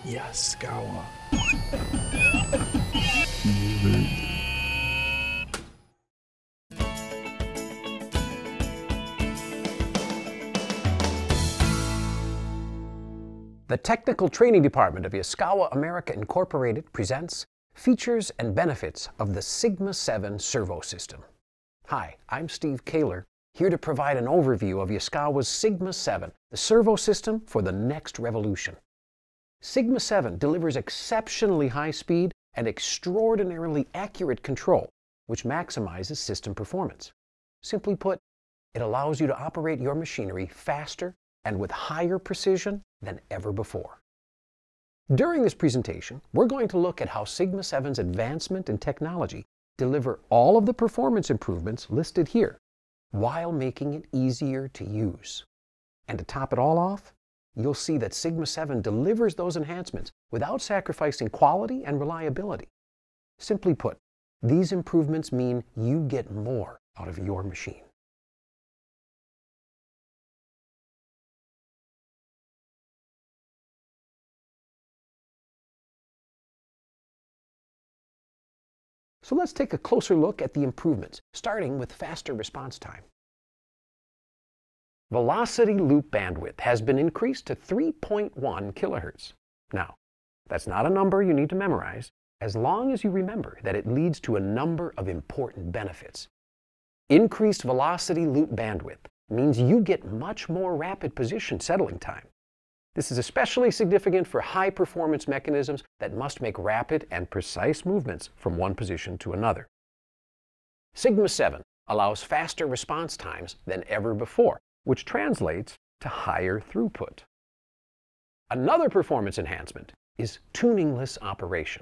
Yaskawa. The Technical Training Department of Yaskawa America Incorporated presents Features and Benefits of the Sigma 7 Servo System. Hi, I'm Steve Kaler, here to provide an overview of Yaskawa's Sigma 7, the servo system for the next revolution. Sigma 7 delivers exceptionally high speed and extraordinarily accurate control, which maximizes system performance. Simply put, it allows you to operate your machinery faster and with higher precision than ever before. During this presentation, we're going to look at how Sigma 7's advancement in technology deliver all of the performance improvements listed here, while making it easier to use. And to top it all off, you'll see that Sigma 7 delivers those enhancements without sacrificing quality and reliability. Simply put, these improvements mean you get more out of your machine. So let's take a closer look at the improvements, starting with faster response time. Velocity loop bandwidth has been increased to 3.1 kilohertz. Now, that's not a number you need to memorize, as long as you remember that it leads to a number of important benefits. Increased velocity loop bandwidth means you get much more rapid position settling time. This is especially significant for high-performance mechanisms that must make rapid and precise movements from one position to another. Sigma 7 allows faster response times than ever before, which translates to higher throughput. Another performance enhancement is tuningless operation.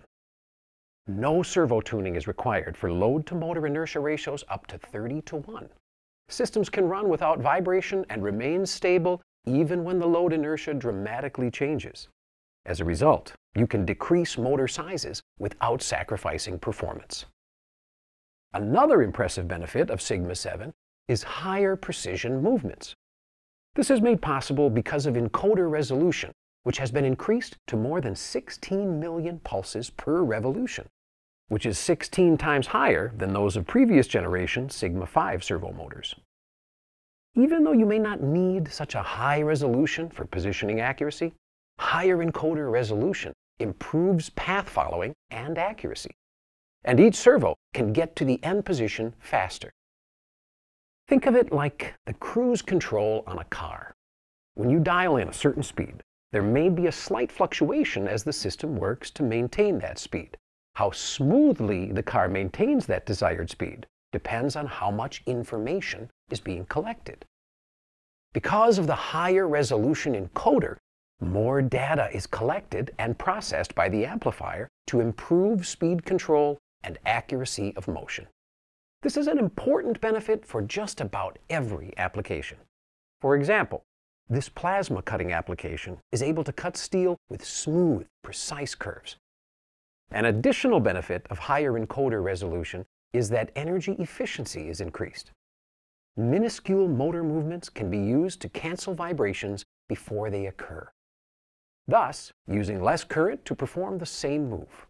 No servo tuning is required for load-to-motor inertia ratios up to 30:1. Systems can run without vibration and remain stable even when the load inertia dramatically changes. As a result, you can decrease motor sizes without sacrificing performance. Another impressive benefit of Sigma 7 is higher precision movements. This is made possible because of encoder resolution, which has been increased to more than 16 million pulses per revolution, which is 16 times higher than those of previous generation Sigma 5 servo motors. Even though you may not need such a high resolution for positioning accuracy, higher encoder resolution improves path following and accuracy. And each servo can get to the end position faster. Think of it like the cruise control on a car. When you dial in a certain speed, there may be a slight fluctuation as the system works to maintain that speed. How smoothly the car maintains that desired speed depends on how much information is being collected. Because of the higher resolution encoder, more data is collected and processed by the amplifier to improve speed control and accuracy of motion. This is an important benefit for just about every application. For example, this plasma cutting application is able to cut steel with smooth, precise curves. An additional benefit of higher encoder resolution is that energy efficiency is increased. Minuscule motor movements can be used to cancel vibrations before they occur, thus using less current to perform the same move.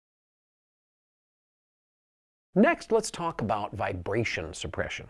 Next, let's talk about vibration suppression.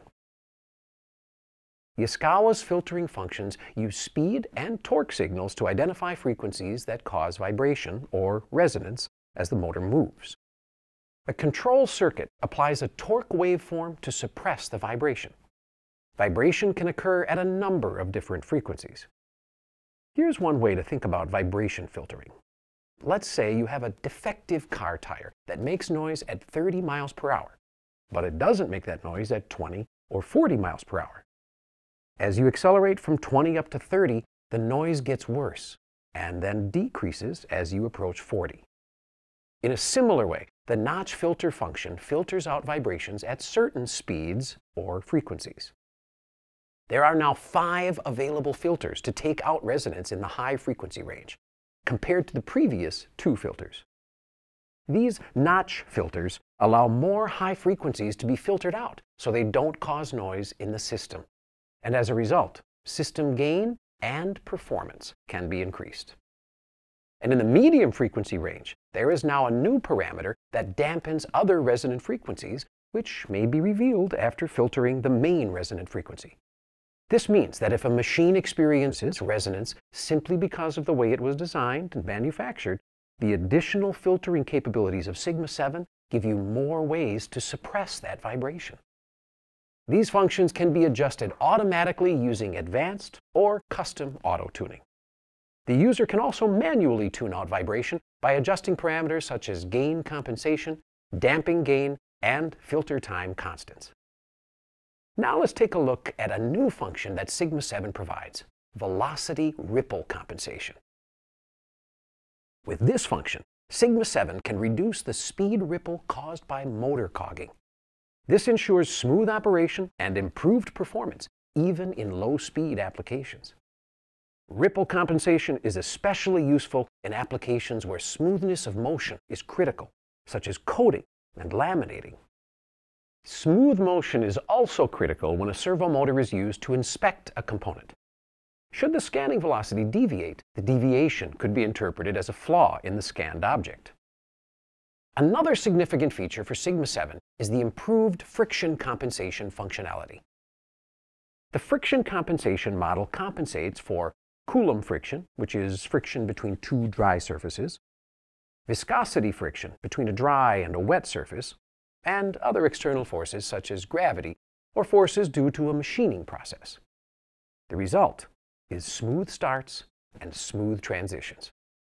Yaskawa's filtering functions use speed and torque signals to identify frequencies that cause vibration or resonance as the motor moves. A control circuit applies a torque waveform to suppress the vibration. Vibration can occur at a number of different frequencies. Here's one way to think about vibration filtering. Let's say you have a defective car tire that makes noise at 30 miles per hour, but it doesn't make that noise at 20 or 40 miles per hour. As you accelerate from 20 up to 30, the noise gets worse and then decreases as you approach 40. In a similar way, the notch filter function filters out vibrations at certain speeds or frequencies. There are now 5 available filters to take out resonance in the high frequency range, compared to the previous 2 filters. These notch filters allow more high frequencies to be filtered out so they don't cause noise in the system. And as a result, system gain and performance can be increased. And in the medium frequency range, there is now a new parameter that dampens other resonant frequencies, which may be revealed after filtering the main resonant frequency. This means that if a machine experiences resonance simply because of the way it was designed and manufactured, the additional filtering capabilities of Sigma 7 give you more ways to suppress that vibration. These functions can be adjusted automatically using advanced or custom auto-tuning. The user can also manually tune out vibration by adjusting parameters such as gain compensation, damping gain, and filter time constants. Now let's take a look at a new function that Sigma 7 provides, velocity ripple compensation. With this function, Sigma 7 can reduce the speed ripple caused by motor cogging. This ensures smooth operation and improved performance, even in low-speed applications. Ripple compensation is especially useful in applications where smoothness of motion is critical, such as coating and laminating. Smooth motion is also critical when a servo motor is used to inspect a component. Should the scanning velocity deviate, the deviation could be interpreted as a flaw in the scanned object. Another significant feature for Sigma 7 is the improved friction compensation functionality. The friction compensation model compensates for Coulomb friction, which is friction between two dry surfaces, viscosity friction between a dry and a wet surface, and other external forces such as gravity or forces due to a machining process. The result is smooth starts and smooth transitions.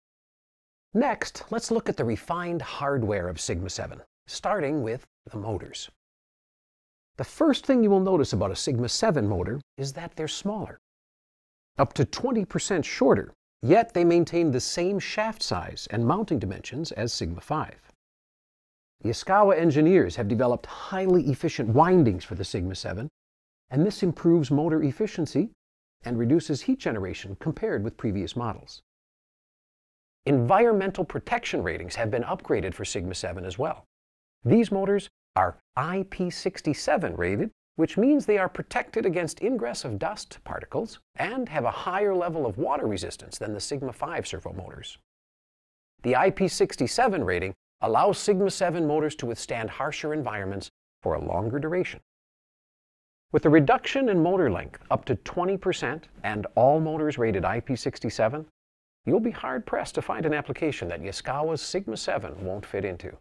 Next, let's look at the refined hardware of Sigma 7, starting with the motors. The first thing you will notice about a Sigma 7 motor is that they're smaller, up to 20% shorter, yet they maintain the same shaft size and mounting dimensions as Sigma 5. The Yaskawa engineers have developed highly efficient windings for the Sigma 7, and this improves motor efficiency and reduces heat generation compared with previous models. Environmental protection ratings have been upgraded for Sigma 7 as well. These motors are IP67 rated, which means they are protected against ingress of dust particles and have a higher level of water resistance than the Sigma 5 servo motors. The IP67 rating allows Sigma 7 motors to withstand harsher environments for a longer duration. With a reduction in motor length up to 20% and all motors rated IP67, you'll be hard-pressed to find an application that Yaskawa's Sigma 7 won't fit into.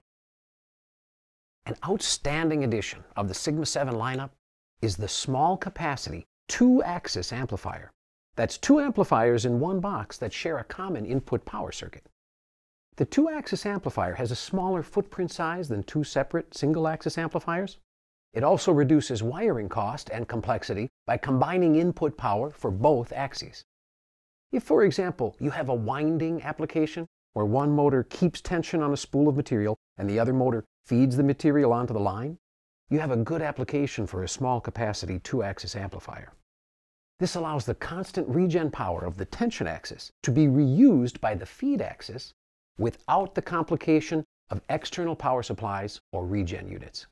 An outstanding addition of the Sigma 7 lineup is the small capacity 2-axis amplifier. That's 2 amplifiers in one box that share a common input power circuit. The 2-axis amplifier has a smaller footprint size than 2 separate single-axis amplifiers. It also reduces wiring cost and complexity by combining input power for both axes. If, for example, you have a winding application where one motor keeps tension on a spool of material and the other motor feeds the material onto the line, you have a good application for a small capacity 2-axis amplifier. This allows the constant regen power of the tension axis to be reused by the feed axis without the complication of external power supplies or regen units.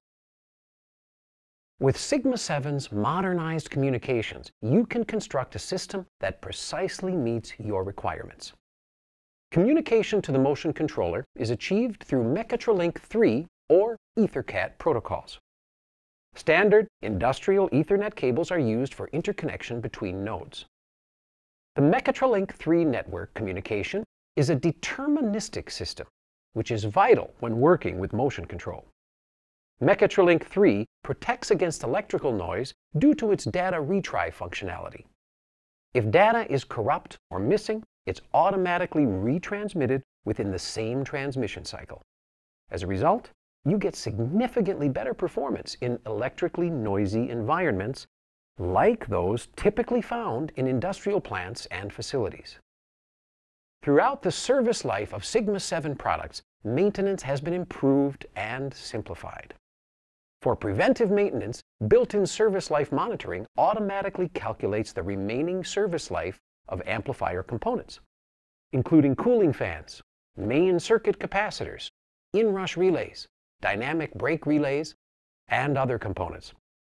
With Sigma 7's modernized communications, you can construct a system that precisely meets your requirements. Communication to the motion controller is achieved through Mechatrolink 3 or EtherCAT protocols. Standard industrial Ethernet cables are used for interconnection between nodes. The Mechatrolink 3 network communication is a deterministic system, which is vital when working with motion control. Mechatrolink 3 protects against electrical noise due to its data retry functionality. If data is corrupt or missing, it's automatically retransmitted within the same transmission cycle. As a result, you get significantly better performance in electrically noisy environments like those typically found in industrial plants and facilities. Throughout the service life of Sigma 7 products, maintenance has been improved and simplified. For preventive maintenance, built-in service life monitoring automatically calculates the remaining service life of amplifier components, including cooling fans, main circuit capacitors, inrush relays, dynamic brake relays, and other components.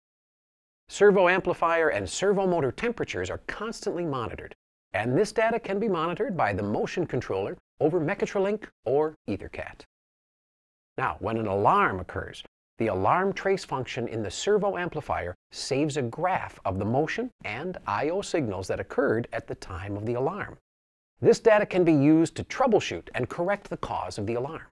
Servo amplifier and servo motor temperatures are constantly monitored, and this data can be monitored by the motion controller over Mechatrolink or EtherCAT. Now, when an alarm occurs, the alarm trace function in the servo amplifier saves a graph of the motion and I/O signals that occurred at the time of the alarm. This data can be used to troubleshoot and correct the cause of the alarm.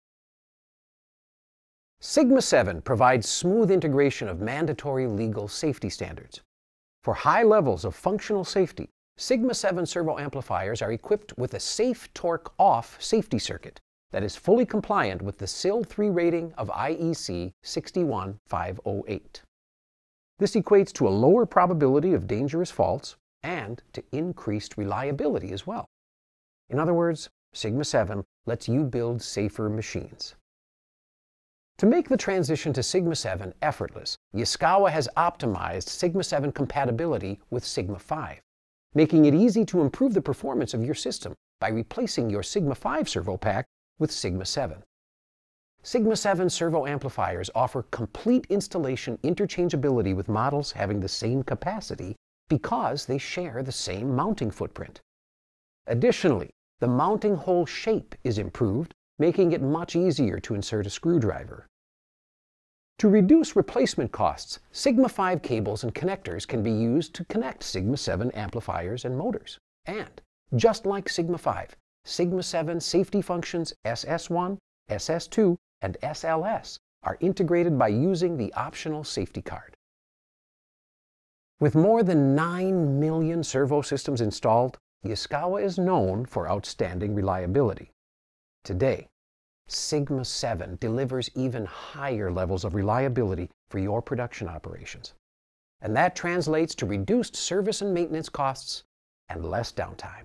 Sigma 7 provides smooth integration of mandatory legal safety standards. For high levels of functional safety, Sigma 7 servo amplifiers are equipped with a safe torque off safety circuit that is fully compliant with the SIL 3 rating of IEC 61508. This equates to a lower probability of dangerous faults and to increased reliability as well. In other words, Sigma 7 lets you build safer machines. To make the transition to Sigma 7 effortless, Yaskawa has optimized Sigma 7 compatibility with Sigma 5, making it easy to improve the performance of your system by replacing your Sigma 5 servo pack with Sigma 7. Sigma 7 servo amplifiers offer complete installation interchangeability with models having the same capacity because they share the same mounting footprint. Additionally, the mounting hole shape is improved, making it much easier to insert a screwdriver. To reduce replacement costs, Sigma 5 cables and connectors can be used to connect Sigma 7 amplifiers and motors. And, just like Sigma 5, Sigma 7 safety functions SS1, SS2, and SLS are integrated by using the optional safety card. With more than 9 million servo systems installed, Yaskawa is known for outstanding reliability. Today, Sigma 7 delivers even higher levels of reliability for your production operations. And that translates to reduced service and maintenance costs and less downtime.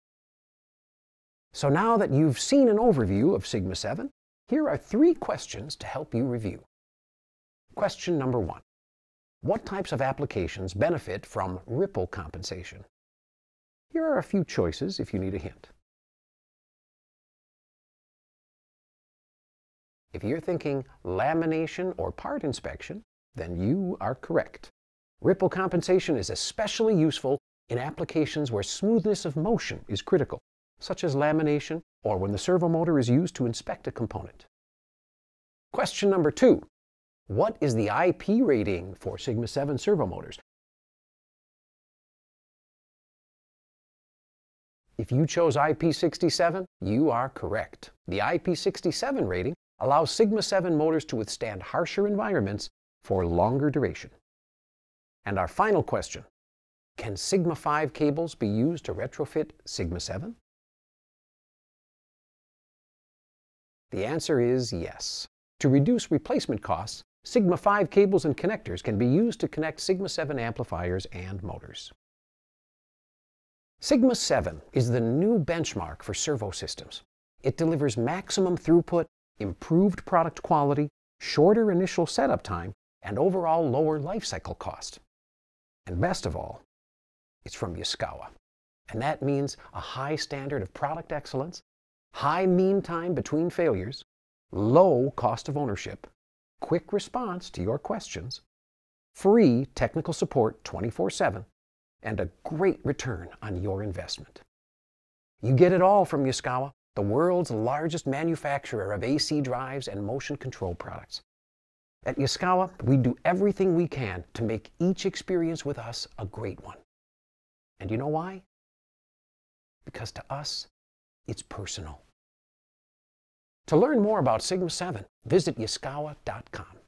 So now that you've seen an overview of Sigma 7, here are 3 questions to help you review. Question number 1. What types of applications benefit from ripple compensation? Here are a few choices if you need a hint. If you're thinking lamination or part inspection, then you are correct. Ripple compensation is especially useful in applications where smoothness of motion is critical, such as lamination or when the servo motor is used to inspect a component. Question number 2. What is the IP rating for Sigma 7 servo motors? If you chose IP67, you are correct. The IP67 rating allows Sigma 7 motors to withstand harsher environments for longer duration. And our final question, can Sigma 5 cables be used to retrofit Sigma 7? The answer is yes. To reduce replacement costs, Sigma 5 cables and connectors can be used to connect Sigma 7 amplifiers and motors. Sigma 7 is the new benchmark for servo systems. It delivers maximum throughput, improved product quality, shorter initial setup time, and overall lower lifecycle cost. And best of all, it's from Yaskawa. And that means a high standard of product excellence, high mean time between failures, low cost of ownership, quick response to your questions, free technical support 24/7, and a great return on your investment. You get it all from Yaskawa, the world's largest manufacturer of AC drives and motion control products. At Yaskawa, we do everything we can to make each experience with us a great one. And you know why? Because to us, it's personal. To learn more about Sigma 7, visit yaskawa.com.